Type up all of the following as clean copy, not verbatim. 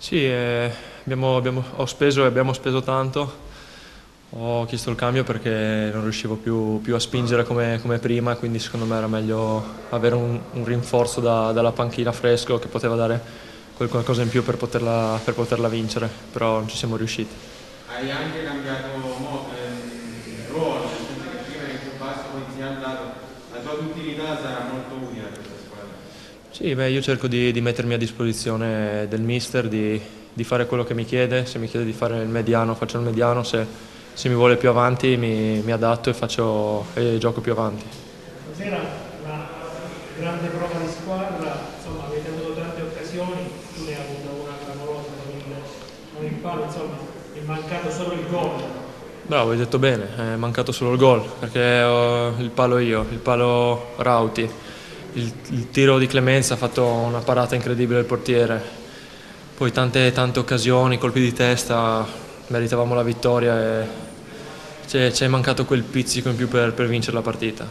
Sì, abbiamo speso tanto, ho chiesto il cambio perché non riuscivo più a spingere come prima, quindi secondo me era meglio avere un rinforzo dalla panchina fresco che poteva dare quel qualcosa in più per poterla vincere, però non ci siamo riusciti. Hai anche cambiato ruolo, nel senso che prima eri più basso, poi ti sei alzato, la tua duttilità sarà molto utile a questa squadra. Sì, beh, io cerco di mettermi a disposizione del mister, di fare quello che mi chiede. Se mi chiede di fare il mediano, faccio il mediano. Se mi vuole più avanti, mi adatto e gioco più avanti. Stasera una grande prova di squadra, insomma avete avuto tante occasioni, tu ne hai avuta una clamorosa con il palo, insomma è mancato solo il gol. Bravo, hai detto bene, è mancato solo il gol, perché ho il palo io, il palo Rauti, il tiro di Clemenza ha fatto una parata incredibile il portiere, poi tante occasioni, colpi di testa, meritavamo la vittoria e ci è mancato quel pizzico in più per vincere la partita.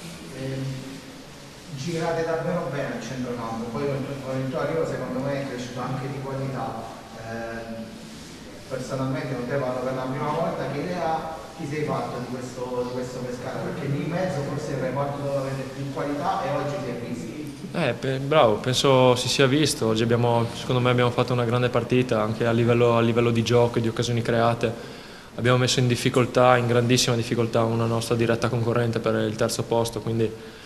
Girate davvero bene al centrocampo, poi con il tuo arrivo secondo me è cresciuto anche di qualità. Personalmente non te parlo per la prima volta, che idea ti sei fatto di questo Pescara? Perché lì in mezzo forse il reparto dove avete più qualità e oggi si è visto. Bravo, penso si sia visto. Oggi secondo me abbiamo fatto una grande partita anche a livello di gioco e di occasioni create. Abbiamo messo in grandissima difficoltà una nostra diretta concorrente per il terzo posto, quindi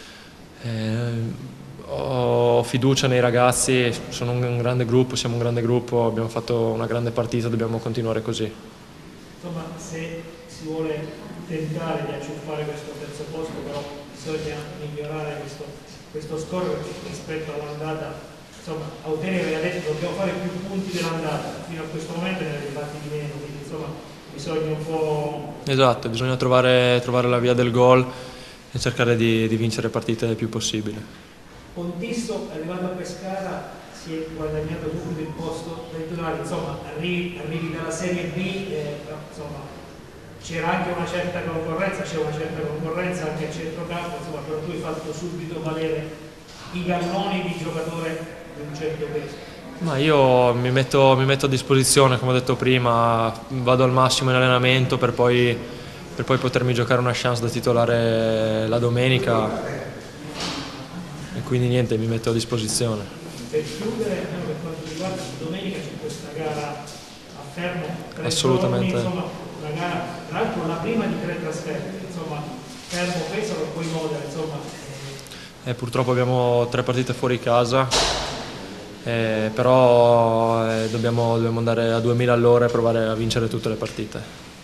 ho fiducia nei ragazzi, sono un grande gruppo, siamo un grande gruppo, abbiamo fatto una grande partita, dobbiamo continuare così. Insomma se si vuole tentare di acciuffare questo terzo posto però bisogna migliorare questo score rispetto all'andata. Insomma Autenio aveva detto dobbiamo fare più punti dell'andata, fino a questo momento ne avete fatti di meno, quindi insomma bisogna un po'. Esatto, bisogna trovare la via del gol e cercare di vincere partite il più possibile. Pontisso arrivato a Pescara si è guadagnato subito il posto da titolare, insomma arrivi dalla Serie B, però insomma c'era anche una certa concorrenza, c'è una certa concorrenza anche a centrocampo, insomma però tu hai fatto subito valere i galloni di giocatore di un certo peso. Ma io mi metto a disposizione, come ho detto prima, vado al massimo in allenamento per poi potermi giocare una chance da titolare la domenica e quindi niente, mi metto a disposizione. Per chiudere, almeno per quanto riguarda domenica c'è questa gara a Fermo, 3 giorni, Assolutamente. insomma una gara, tra l'altro la prima di 3 trasferte, insomma Fermo Pesaro e poi Modena, insomma. Purtroppo abbiamo 3 partite fuori casa, però dobbiamo andare a 2000 all'ora e provare a vincere tutte le partite.